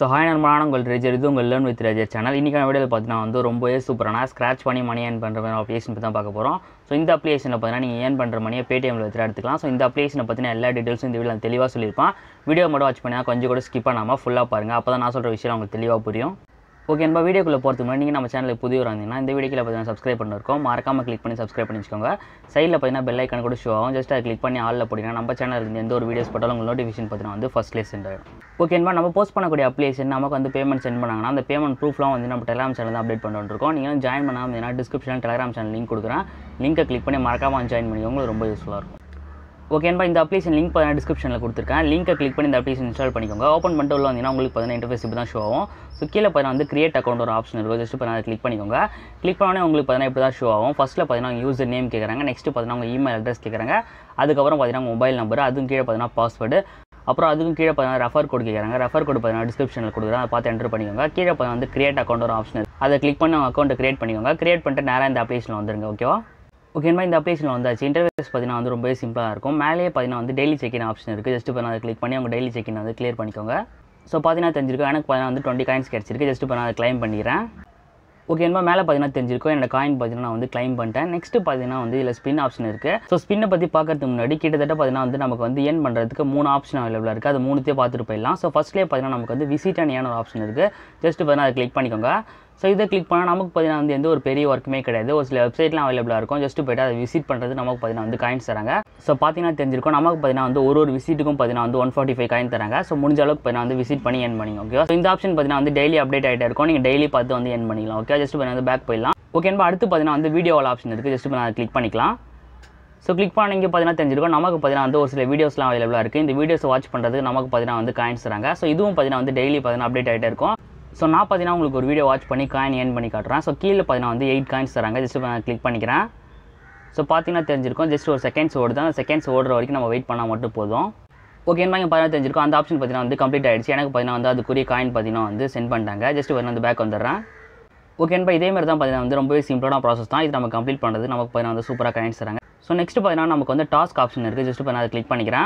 So hi நண்பனான உங்கள் ரேஜர் இது உங்கள் லேர்ன் வித் ரேஜர் சேனல். இன்றைக்கான வீடியோவில் பார்த்தீங்கன்னா வந்து ரொம்பவே சூப்பரான ஸ்க்ராட்ச் பண்ணி மணி ஏர்ன் பண்ணுற மாதிரி அப்ளிகேஷன் பற்றி தான் பார்க்க போகிறோம். ஸோ இந்த அப்ளிகேஷனில் பார்த்தீங்கன்னா நீங்கள் ஏர்ன் பண்ணுற மணியை பேடிஎம்மில் வச்சு எடுத்துக்கலாம். ஸோ இந்த அப்ளிகேஷனை பற்றின எல்லா டீட்டெயில்ஸும் இந்த வீடியோவில் தெளிவாக சொல்லியிருப்பான். வீடியோ மட்டும் வாட்ச் பண்ணினா கொஞ்சம் கூட ஸ்கிப் பண்ணாமல் ஃபுல்லாக பாருங்கள். அப்போ தான் நான் சொல்கிற விஷயம் உங்களுக்கு தெளிவாக புரியும். ஓகே, நம்ம வீடியோக்குள்ளே போகிறதுக்கு முன்னாடி நீங்கள் நம்ம சேனலுக்கு புதியவர் வந்தீங்கன்னா இந்த வீடியோவில் பார்த்தீங்கன்னா சப்ஸ்கிரைப் பண்ணிருக்கோம். மறக்காமல் கிளிக் பண்ணி சப்ஸ்கிரைப் பண்ணி வச்சுக்கோங்க. சைடில் பார்த்தீங்கன்னா பெல் ஐக்கான் கூட ஷோ ஆகும். ஜஸ்ட் அதை கிளிக் பண்ணி ஆளில் போட்டிங்கன்னா நம்ம சேனலில் எந்த ஒரு வீடியோஸ் போட்டாலும் உங்களுக்கு நோட்டிஃபிகேஷன் பார்த்தீங்கன்னா வந்து ஃபஸ்ட்லேயே சென்ட் ஆகிடும். ஓகே, நம்ம போஸ்ட் பண்ணக்கூடிய அப்ளிகேஷன் நமக்கு வந்து பேமெண்ட் சென்ட் பண்ணாங்கன்னா அந்த பேமெண்ட் ப்ரூஃப்லாம் வந்து நம்ம டெலிகிராம் சேனல் தான் அப்டேட் பண்ணிட்டுருக்கோம். நீங்கள் ஜாயின் பண்ணாமல் டிஸ்கிரிப்ஷனில் டெலிகிராம் சேனல் லிங்க் கொடுக்குறேன். லிங்கை கிளிக் பண்ணி மறக்காமல் ஜாயின் பண்ணி உங்களுக்கு ரொம்ப யூஸ்ஃபுல்லாக இருக்கும். ஓகே, இந்த அப்ளிகேஷன் லிங்க் பார்த்தீங்கன்னா டிஸ்கிரிப்ஷனில் கொடுத்துருக்கேன். லிங்கை கிளிக் பண்ணி இந்த அப்ளிகேஷன் இன்ஸ்டால் பண்ணிக்கோங்க. ஓப்பன் பண்ணிட்டு உள்ள வந்தீங்கன்னா உங்களுக்கு பார்த்தீங்கன்னா இன்டர்ஃபேஸ் இப்படி தான் ஷோ ஆகும். ஸோ கீழே பார்த்தீங்கன்னா வந்து கிரியேட் அக்கௌண்ட் ஒரு ஆப்ஷன் இருக்கும். ஜஸ்ட் அதை கிளிக் பண்ணிக்கோங்க. கிளிக் பண்ணோடனே உங்களுக்கு பார்த்தீங்கன்னா இப்படி தான் ஷோ ஆகும். ஃபஸ்ட்டில் பார்த்தீங்கன்னா யூசர் நேம் கேட்குறாங்க. நெக்ஸ்ட் பார்த்தீங்கன்னா உங்கள் இமெயில் அட்ரஸ் கேட்குறாங்க. அதுக்கப்புறம் பார்த்தீங்கன்னா மொபைல் நம்பர், அதுவும் கீழே பார்த்தீங்கன்னா பாஸ்வேர்டு, அப்புறம் அதுக்கும் கீழே பார்த்தீங்கன்னா ரெஃபர் கோட் கேட்குறாங்க. ரெஃபர் கோட் பார்த்தீங்கன்னா டிஸ்கிரிப்ஷனில் கொடுக்குறேன். அதை பார்த்து என்டர் பண்ணிக்கோங்க. கீழே பார்த்தீங்கன்னா வந்து கிரியேட் அக்கௌண்ட் ஒரு ஆப்ஷன் இருக்குது. அதை கிளிக் பண்ணி உங்கள் அக்கௌண்ட்டை கிரியேட் பண்ணிக்கோங்க. கிரியேட் பண்ணிட்டு நேராக இந்த அப்ளிகேஷனில் வந்துருங்க. ஓகேவா? ஓகே, இந்த அப்ளிகேஷனில் வந்தாச்சு. இன்டர்ஃபேஸ் பார்த்தீங்கன்னா வந்து ரொம்பவே சிம்பிளாக இருக்கும். மேலேயே பார்த்தீங்கன்னா வந்து டெய்லி செக்இன் ஆப்ஷன் இருக்குது. ஜஸ்ட் இப்போ நான் அதை கிளிக் பண்ணி உங்கள் டெய்லி செக்இன் வந்து கிளியர் பண்ணிக்கோங்க. ஸோ பார்த்தீங்கன்னா தெரிஞ்சிருக்கும் எனக்கு பார்த்தீங்கன்னா வந்து 20 காயின்ஸ் கிடச்சிருக்கு. ஜஸ்ட் இப்போ நான் அதை கிளைம் பண்ணிக்கிறேன். ஓகே, மேலே பார்த்தீங்கன்னா தெரிஞ்சிருக்கும் என்னோட காயின் பார்த்தீங்கன்னா நான் வந்து கிளைம் பண்ணிட்டேன். நெக்ஸ்ட் பார்த்தீங்கன்னா வந்து இதில் ஸ்பின் ஆப்ஷன் இருக்குது. ஸோ ஸ்பின்னை பற்றி பார்க்கறதுக்கு முன்னாடி கிட்டத்தட்ட பார்த்தீங்கன்னா வந்து நமக்கு வந்து ஏர்ன் பண்ணுறதுக்கு 3 ஆப்ஷன் அவைலபிளாக இருக்குது. அது 3த்தையும் பார்த்துட்டு போயிடலாம். ஸோ ஃபஸ்ட்லேயே பார்த்தீங்கன்னா நமக்கு வந்து விசிட் அண்ட் ஏர்ன் ஒரு ஆப்ஷன் இருக்குது. ஜஸ்ட் பார்த்தீங்கன்னா அதை கிளிக் பண்ணிக்கோங்க. ஸோ இதை கிளிக் பண்ணால் நமக்கு பார்த்தீங்கன்னா வந்து எந்த ஒரு பெரிய ஒர்க்குமே கிடையாது. ஒரு சில வெப்சைட்லாம் அவைலபிளாக இருக்கும். ஜஸ்ட் போய்ட்டு அதை விசிட் பண்ணுறது நமக்கு பார்த்தீங்கன்னா வந்து காயின்ஸ் தராங்க. ஸோ பார்த்தீங்கன்னா தெரிஞ்சிருக்கும் நமக்கு பார்த்தீங்கன்னா வந்து ஒரு விசிட்டுக்கும் பார்த்தீங்கன்னா வந்து 145 காயின் தராங்க. ஸோ முடிஞ்ச அளவுக்கு பார்த்தீங்கன்னா வந்து விசிட் பண்ணி ஏர்ன் பண்ணிங்க. ஓகே, ஸோ இந்த ஆப்ஷன் பார்த்தீங்கன்னா வந்து டெய்லி அப்டேட் ஆகிட்டே இருக்கும். நீங்கள் டெய்லி பார்த்து வந்து ஏர்ன் பண்ணிக்கலாம். ஓகே, ஜஸ்ட் பார்த்தீங்கன்னா வந்து பேக் போயிடலாம். ஓகே, அடுத்து பார்த்தீங்கன்னா வந்து வீடியோ வால் ஆப்ஷன் இருக்குது. ஜஸ்ட் அதை கிளிக் பண்ணிக்கலாம். ஸோ கிளிக் பண்ணி இங்கே பார்த்தீங்கன்னா தெரிஞ்சிருக்கும் நமக்கு பார்த்தீங்கன்னா வந்து ஒரு சில வீடியோஸ்லாம் அவைலபிளாக இருக்குது. இந்த வீடியோஸ் வாட்ச் பண்ணுறதுக்கு நமக்கு பார்த்தீங்கன்னா வந்து காயின்ஸ் தராங்க. ஸோ இதுவும் பார்த்தீங்கன்னா வந்து டெய்லி பார்த்தீங்கன்னா அப்டேட் ஆகிட்டே இருக்கும். ஸோ நான் பார்த்தீங்கன்னா உங்களுக்கு ஒரு வீடியோ வாட்ச் பண்ணி காயின் ஏர்ன் பண்ணி காட்டுறேன். ஸோ கீழே பார்த்தீங்கன்னா வந்து 8 காயின்ஸ் தராங்க. ஜஸ்ட் நான் கிளிக் பண்ணிக்கிறேன். ஸோ பார்த்தீங்கன்னா தெரிஞ்சிருக்கும் ஜஸ்ட் ஒரு செகண்ட்ஸ் ஓடுது. அந்த செகண்ட்ஸ் ஓடுற வரைக்கும் நம்ம வெயிட் பண்ணால் மட்டும் போதும். ஓகே, இங்கே பார்த்தீங்கன்னா தெரிஞ்சிருக்கும் அந்த ஆப்ஷன் பார்த்தீங்கன்னா வந்து கம்ப்ளீட் ஆகிடுச்சு. எனக்கு பார்த்தீங்கன்னா வந்து அதுக்குரிய காயின் பார்த்தீங்கன்னா வந்து சென்ட் பண்ணிட்டாங்க. ஜஸ்ட் வந்து பேக் வந்துடுறேன். ஓகே, இதே மாதிரி தான் பார்த்தீங்கன்னா வந்து ரொம்பவே சிம்பிளான ப்ராசஸ் தான். இது நம்ம கம்ப்ளீட் பண்ணுறது நமக்கு பார்த்தீங்கன்னா வந்து சூப்பராக காயின்ஸ் தராங்க. ஸோ நெக்ஸ்ட் பார்த்தீங்கன்னா நமக்கு வந்து டாஸ்க் ஆப்ஷன் இருக்குது. ஜஸ்ட் நான் அதை கிளிக் பண்ணிக்கிறேன்.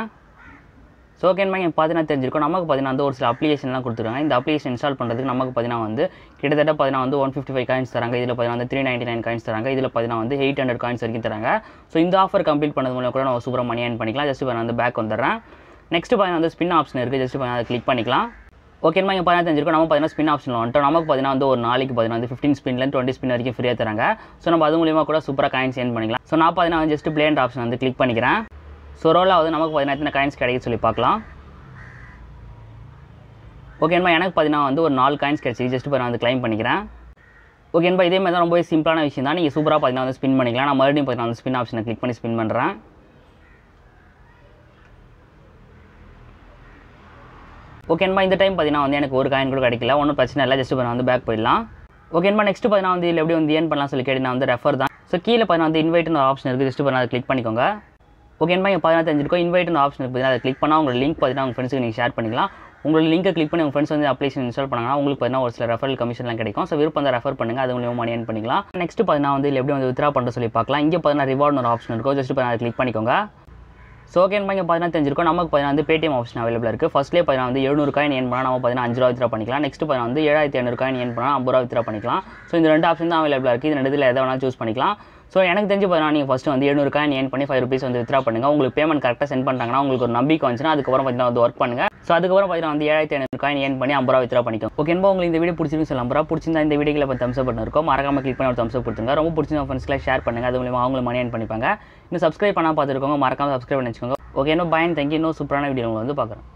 ஸோ ஓகே, பார்த்தீங்கன்னா தெரிஞ்சிருக்கும் நமக்கு பார்த்தீங்கன்னா வந்து ஒரு சில அப்ளிகேஷன்லாம் கொடுத்துருக்காங்க. இந்த அப்ளிகேஷன் இன்ஸ்டால் பண்ணுறதுக்கு நமக்கு பார்த்தீங்கன்னா வந்து கிட்டத்தட்ட பார்த்தீங்கன்னா வந்து 155 காயின்ஸ் தராங்க. இதில் பார்த்தீங்கன்னா வந்து 399 காயின்ஸ் தராங்க. இதில் பார்த்தீங்கன்னா வந்து 800 காயின்ஸ் வரைக்கும் தராங்க. ஸோ இந்த ஆஃபர் கம்ப்ளீட் பண்ணது மூலம் கூட நம்ம சூப்பராக மணி ஏர்ன் பண்ணிக்கலாம். ஜஸ்ட் வந்து பேக் வந்துடுறேன். நெக்ஸ்ட் பார்த்தீங்கன்னா வந்து ஸ்பின் ஆப்ஷன் இருக்குது. ஜஸ்ட் அதை கிளிக் பண்ணிக்கலாம். ஓகே, பார்த்தீங்கன்னா தெரிஞ்சிருக்கும் நம்ம பார்த்தீங்கன்னா ஸ்பின் ஆப்ஷனில் வந்துட்டோம். நமக்கு பார்த்தீங்கன்னா வந்து ஒரு நாளைக்கு பார்த்தீங்கன்னா வந்து 15 ஸ்பின்லேருந்து 20 ஸ்பின் வரைக்கும் ஃப்ரீயாக தராங்க. ஸோ நம்ம அது மூலியமாக கூட சூப்பராக காயின்ஸ் ஏர்ன் பண்ணிக்கலாம். ஸோ நான் பார்த்தீங்கன்னா வந்து ஜஸ்ட் பிளேண்ட் ஆப்ஷன் வந்து கிளிக் பண்ணிக்கிறேன். ஸோ ரோலாவது நமக்கு பார்த்தீங்கன்னா எத்தனை காயின்ஸ் கிடைக்குன்னு சொல்லி பார்க்கலாம். ஓகே, எனக்கு பார்த்தீங்கன்னா வந்து ஒரு 4 காயின்ஸ் கிடச்சி. ஜஸ்ட் நான் வந்து கிளைம் பண்ணிக்கிறேன். ஓகே, இதே மாதிரி தான் ரொம்பவே சிம்பிளான விஷயம் தான். நீங்கள் சூப்பராக பார்த்தீங்கன்னா வந்து ஸ்பின் பண்ணிக்கலாம். நான் மறுபடியும் பார்த்தீங்கன்னா வந்து ஸ்பின் ஆப்ஷனை கிளிக் பண்ணி ஸ்பின் பண்ணுறேன். ஓகே, இந்த டைம் பார்த்தீங்கன்னா வந்து எனக்கு ஒரு காயின் கூட கிடைக்கல. ஒன்றும் பிரச்சனை இல்லை. ஜஸ்ட் நான் வந்து பேக் போயிடலாம். ஓகே, நெக்ஸ்ட் பார்த்தீங்கன்னா வந்து இதில் எப்படி வந்து ஏர்ன் பண்ணலாம் சொல்லி கேட்டு நான் வந்து ரெஃபர் தான். ஸோ கீழே பார்த்தீங்கன்னா வந்து இன்வைட்னு ஒரு ஆப்ஷன் இருக்குது. ஜஸ்ட் அதை கிளிக் பண்ணிக்கோங்க. ஓகே, பார்த்தீங்கன்னா தெரிஞ்சிருக்கும் இன்வைட்னு ஆப்ஷன் இருக்குது. அதை கிளிக் பண்ணால் உங்கள் லிங்க் பார்த்தீங்கன்னா உங்கள் ஃப்ரெண்ட்ஸுக்கு நீங்கள் ஷேர் பண்ணிக்கலாம். உங்களோட லிங்கை கிளிக் பண்ணி உங்கள் ஃப்ரெண்ட்ஸ் வந்து அப்ளிகேஷன் இன்ஸ்டால் பண்ணாங்கன்னா உங்களுக்கு பார்த்தீங்கன்னா ஒரு சில ரெஃபரல் கமிஷன்லாம் கிடைக்கும். ஸோ விருப்பம் வந்து ரெஃபர் பண்ணுங்கள். அது மூலியமாக மணி ஏர்ன் பண்ணிக்கலாம். நெக்ஸ்ட் பார்த்தீங்கன்னா வந்து இதில் எப்படி வந்து வித்ரா பண்ணுற சொல்லி பார்க்கலாம். இங்கே பார்த்தீங்கன்னா ரிவார்ட்னு ஒரு ஆப்ஷன் இருக்கும். ஜஸ்ட் அதை கிளிக் பண்ணிக்கோங்க. ஸோ ஓகே, பார்த்தீங்கன்னா தெரிஞ்சிருக்கும் நமக்கு பார்த்தீங்கன்னா வந்து பேடிஎம் ஆப்ஷன் அவைலபிளாக இருக்குது. ஃபஸ்ட்லேயே பார்த்தீங்கன்னா வந்து 700 காயின் ஏர்ன் பண்ணால் நம்ம பார்த்தீங்கன்னா 5 ரூபா வித்ரா பண்ணிக்கலாம். நெக்ஸ்ட் பார்த்தீங்கன்னா வந்து 7500 காயின் ஏர்ன் பண்ணால் 50 ரூபா வித்ரா பண்ணிக்கலாம். ஸோ இந்த 2 ஆப்ஷன் தான் அவைலபிளாக இருக்குது. இந்த 2 எதை வேணாலும் சூஸ் பண்ணிக்கலாம். ஸோ எனக்கு தெரிஞ்சு பார்த்தீங்கன்னா நீங்கள் ஃபஸ்ட்டு வந்து 700 காயின் ஏர்ன் பண்ணி 5 ரூபீஸ் வந்து வித்ரா பண்ணுங்கள். உங்களுக்கு பேமெண்ட் கரெக்டாக சென்ட் பண்ணிட்டாங்கன்னா உங்களுக்கு ஒரு நம்பிக்கை வந்துச்சுன்னா அதுக்கப்புறம் பார்த்தீங்கன்னா வந்து ஒர்க் பண்ணுங்கள். ஸோ அதுக்கப்புறம் பார்த்தீங்கன்னா வந்து 7500 காயின் ஏர்ன் பண்ணி 50 ரூபா வித்ரா பண்ணிக்கும். ஓகே, உங்களுக்கு இந்த வீடியோ பிடிச்சிருக்கு சொல்லலாம். பிடிச்சிருந்தா இந்த வீடியோவில் இப்போ தம்ஸ் அப் பண்ணிருக்கோம். மறக்காம கிளிக் பண்ணி ஒரு தம்ஸ் அப் கொடுத்துங்க. ரொம்ப பிடிச்சிருந்த ஃப்ரெண்ட்ஸ்லாம் ஷேர் பண்ணுங்கள். அது மூலமாக அவங்களும் மணி ஏர்ன் பண்ணிப்பாங்க. இன்னும் சப்ஸ்கிரைப் பண்ணால் பார்த்துருக்கோங்க. மறக்காம சப்ஸ்கிரைப் பண்ணி வச்சுக்கோங்க. Okay, bye. தேங்க்யூ. இன்னும் சூப்பரான வீடியோ வந்து பார்க்குறேன்.